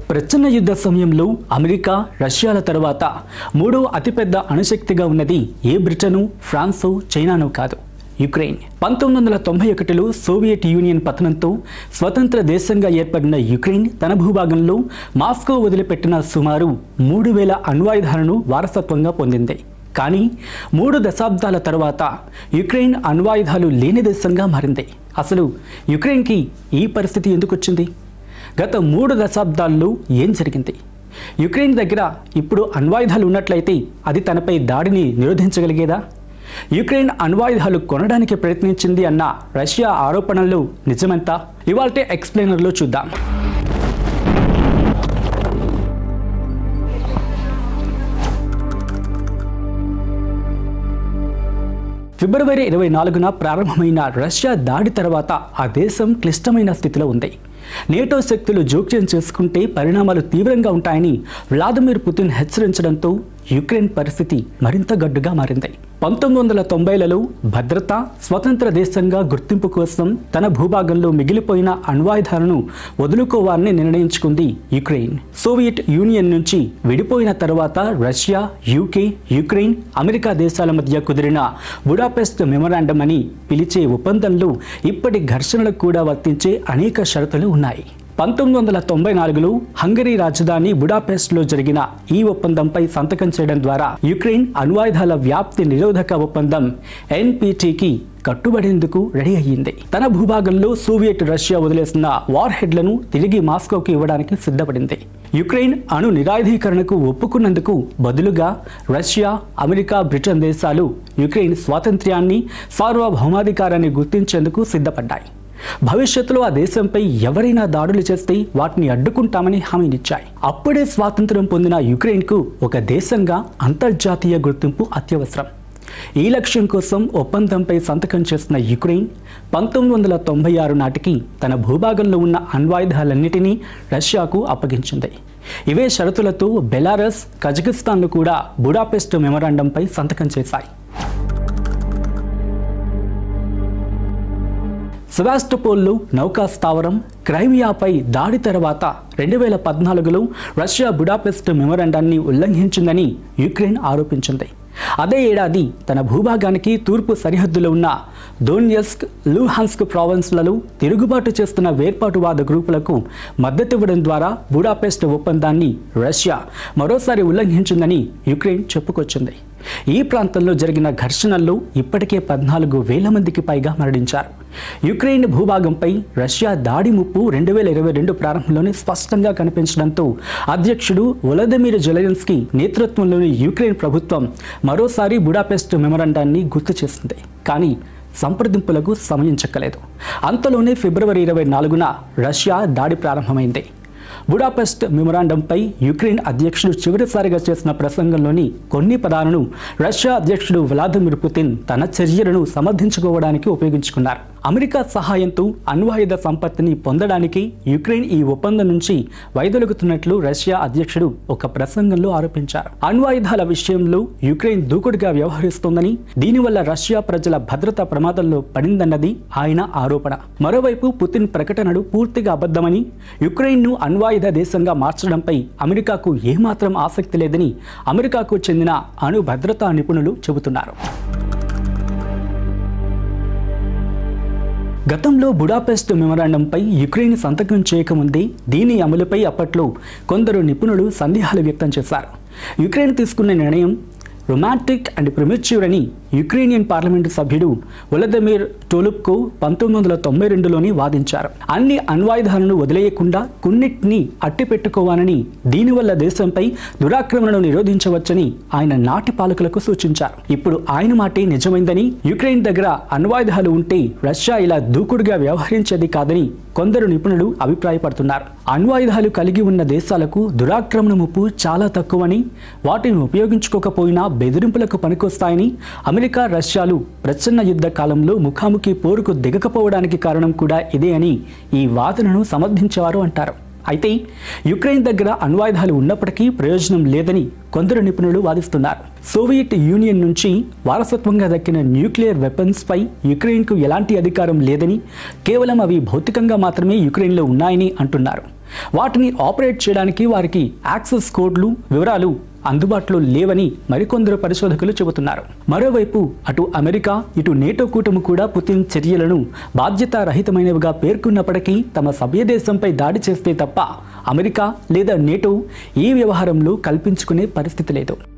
ప్రచన్న యుద్ధ సమయంలో అమెరికా, రష్యాల తర్వాత మూడో అతిపెద్ద అణుశక్తిగా ఉన్నది ఏ బ్రిటను, ఫ్రాన్సు, చైనానో కాదు, యుక్రెయిన్. 1991లో సోవియట్ యూనియన్ పతనంతో స్వతంత్ర దేశంగా ఏర్పడిన యుక్రెయిన్ తన భూభాగంలో మాస్కో వదిలిపెట్టిన సుమారు 3000 అణ్వాయుధాలను వారసత్వంగా పొందింది. కానీ 3 దశాబ్దాల తర్వాత యుక్రెయిన్ అణ్వాయుధాలు లేని దేశంగా మారింది. అసలు యుక్రెయిన్కి ఈ పరిస్థితి ఎందుకు వచ్చింది? గత 3 దశాబ్దాల్లో ఏం జరిగింది? యుక్రెయిన్ దగ్గర ఇప్పుడు అణ్వాయుధాలు ఉన్నట్లయితే అది తనపై దాడిని నిరోధించగలిగేదా? యుక్రెయిన్ అణ్వాయుధాలు కొనడానికి ప్రయత్నించింది అన్న రష్యా ఆరోపణలు నిజమెంత? ఇవాల్టి ఎక్స్ప్లెయినర్లో చూద్దాం. ఫిబ్రవరి 24న ప్రారంభమైన రష్యా దాడి తర్వాత ఆ దేశం క్లిష్టమైన స్థితిలో ఉంది. నేటో శక్తులు జోక్యం చేసుకుంటే పరిణామాలు తీవ్రంగా ఉంటాయని వ్లాదిమిర్ పుతిన్ హెచ్చరించడంతో యుక్రెయిన్ పరిస్థితి మరింత గడ్డుగా మారింది. 1990లలో భద్రత, స్వతంత్ర దేశంగా గుర్తింపు కోసం తన భూభాగంలో మిగిలిపోయిన అణ్వాయుధాలను వదులుకోవాలని నిర్ణయించుకుంది యుక్రెయిన్. సోవియట్ యూనియన్ నుంచి విడిపోయిన తర్వాత రష్యా, యూకే, యుక్రెయిన్, అమెరికా దేశాల మధ్య కుదిరిన బుడాపెస్ట్ మెమొరాండం అని పిలిచే ఒప్పందంలో ఇప్పటి ఘర్షణలకు కూడా వర్తించే అనేక షరతులు ఉన్నాయి. 1994లో హంగరీ రాజధాని బుడాపెస్ట్లో జరిగిన ఈ ఒప్పందంపై సంతకం చేయడం ద్వారా యుక్రెయిన్ అణ్వాయుధాల వ్యాప్తి నిరోధక ఒప్పందం NPTకి కట్టుబడేందుకు రెడీ అయ్యింది. తన భూభాగంలో సోవియట్ రష్యా వదిలేసిన వార్ హెడ్లను తిరిగి మాస్కోకి ఇవ్వడానికి సిద్ధపడింది. యుక్రెయిన్ అణు నిరాయుధీకరణకు ఒప్పుకున్నందుకు బదులుగా రష్యా, అమెరికా, బ్రిటన్ దేశాలు యుక్రెయిన్ స్వాతంత్ర్యాన్ని, సార్వభౌమాధికారాన్ని గుర్తించేందుకు సిద్ధపడ్డాయి. భవిష్యత్తులో ఆ దేశంపై ఎవరైనా దాడులు చేస్తే వాటిని అడ్డుకుంటామని హామీనిచ్చాయి. అప్పుడే స్వాతంత్ర్యం పొందిన యుక్రెయిన్కు ఒక దేశంగా అంతర్జాతీయ గుర్తింపు అత్యవసరం. ఈ లక్ష్యం కోసం ఒప్పందంపై సంతకం చేసిన యుక్రెయిన్ 1996 నాటికి తన భూభాగంలో ఉన్న అణ్వాయుధాలన్నిటినీ రష్యాకు అప్పగించింది. ఇవే షరతులతో బెలారస్, కజకిస్తాన్లు కూడా బుడాపెస్ట్ మెమొరాండంపై సంతకం చేశాయి. సెవాస్టోపోల్లో నౌకా స్థావరం, క్రైమియాపై దాడి తర్వాత 2014లో రష్యా బుడాపెస్ట్ మెమొరాండాన్ని ఉల్లంఘించిందని యుక్రెయిన్ ఆరోపించింది. అదే ఏడాది తన భూభాగానికి తూర్పు సరిహద్దులో ఉన్న దోన్యస్క్, లూహాన్స్క్ ప్రావిన్స్లలో తిరుగుబాటు చేస్తున్న వేర్పాటువాద గ్రూపులకు మద్దతివ్వడం ద్వారా బుడాపెస్ట్ ఒప్పందాన్ని రష్యా మరోసారి ఉల్లంఘించిందని యుక్రెయిన్ చెప్పుకొచ్చింది. ఈ ప్రాంతంలో జరిగిన ఘర్షణల్లో ఇప్పటికే 14,000 మందికి పైగా మరణించారు. యుక్రెయిన్ భూభాగంపై రష్యా దాడి ముప్పు 2022 ప్రారంభంలోనే స్పష్టంగా కనిపించడంతో అధ్యక్షుడు వొలోదిమిర్ జెలెన్స్కీ నేతృత్వంలోని యుక్రెయిన్ ప్రభుత్వం మరోసారి బుడాపెస్ట్ మెమొరాండాన్ని గుర్తు చేసింది. కానీ సంప్రదింపులకు సమయం చెక్కలేదు. అంతలోనే ఫిబ్రవరి 24న రష్యా దాడి ప్రారంభమైంది. బుడాపెస్ట్ మెమొరాండంపై యుక్రెయిన్ అధ్యక్షుడు చివరిసారిగా చేసిన ప్రసంగంలోని కొన్ని పదాలను రష్యా అధ్యక్షుడు వ్లాదిమిర్ పుతిన్ తన చర్యలను సమర్థించుకోవడానికి ఉపయోగించుకున్నారు. అమెరికా సహాయంతో అణ్వాయుధ సంపత్తిని పొందడానికి యుక్రెయిన్ ఈ ఒప్పందం నుంచి వైదొలుగుతున్నట్లు రష్యా అధ్యక్షుడు ఒక ప్రసంగంలో ఆరోపించారు. అణ్వాయుధాల విషయంలో యుక్రెయిన్ దూకుడుగా వ్యవహరిస్తోందని, దీనివల్ల రష్యా ప్రజల భద్రత ప్రమాదంలో పడిందన్నది ఆయన ఆరోపణ. మరోవైపు పుతిన్ ప్రకటనలు పూర్తిగా అబద్ధమని, యుక్రెయిన్ను అణ్వాయుధ దేశంగా మార్చడంపై అమెరికాకు ఏమాత్రం ఆసక్తి లేదని అమెరికాకు చెందిన అణు భద్రతా నిపుణులు చెబుతున్నారు. గతంలో బుడాపెస్ట్ మెమొరాండంపై యుక్రెయిన్ సంతకం చేయకముందే దీని అమలుపై అప్పట్లో కొందరు నిపుణులు సందేహాలు వ్యక్తం చేశారు. యుక్రెయిన్ తీసుకున్న నిర్ణయం రొమాంటిక్ అండ్ ప్రిమిచ్యూర్ అని యుక్రెయినియన్ పార్లమెంటు సభ్యుడు వొలోదిమిర్ టోలుప్కో 1992లోనే వాదించారు. అన్ని అణ్వాయుధాలను వదిలేయకుండా కొన్నిటిని అట్టిపెట్టుకోవాలని, దీనివల్ల దేశంపై దురాక్రమణను నిరోధించవచ్చని ఆయన నాటి పాలకులకు సూచించారు. ఇప్పుడు ఆయన మాటే నిజమైందని, యుక్రెయిన్ దగ్గర అణ్వాయుధాలు ఉంటే రష్యా ఇలా దూకుడుగా వ్యవహరించేది కాదని కొందరు నిపుణులు అభిప్రాయపడుతున్నారు. అణ్వాయుధాలు కలిగి ఉన్న దేశాలకు దురాక్రమణ ముప్పు చాలా తక్కువని, వాటిని ఉపయోగించుకోకపోయినా బెదిరింపులకు పనికొస్తాయని, అమెరికా, రష్యాలు ప్రచన్న యుద్ధ కాలంలో ముఖాముఖి పోరుకు దిగకపోవడానికి కారణం కూడా ఇదే అని ఈ వాదనను సమర్థించేవారు అంటారు. అయితే యుక్రెయిన్ దగ్గర అణ్వాయుధాలు ఉన్నప్పటికీ ప్రయోజనం లేదని కొందరు నిపుణులు వాదిస్తున్నారు. సోవియట్ యూనియన్ నుంచి వారసత్వంగా దక్కిన న్యూక్లియర్ వెపన్స్ పై యుక్రెయిన్కు ఎలాంటి అధికారం లేదని, కేవలం అవి భౌతికంగా మాత్రమే యుక్రెయిన్లో ఉన్నాయని అంటున్నారు. వాటిని ఆపరేట్ చేయడానికి వారికి యాక్సెస్ కోడ్లు వివరాలు అందుబాటులో లేవని మరికొందరు పరిశోధకులు చెబుతున్నారు. మరోవైపు అటు అమెరికా ఇటు నేటో కూటమి కూడా పుతిన్ చర్యలను బాధ్యతారహితమైనవిగా పేర్కొన్నప్పటికీ తమ సభ్యదేశంపై దాడి చేస్తే తప్ప అమెరికా లేదా నేటో ఈ వ్యవహారంలో కల్పించుకునే పరిస్థితి లేదు.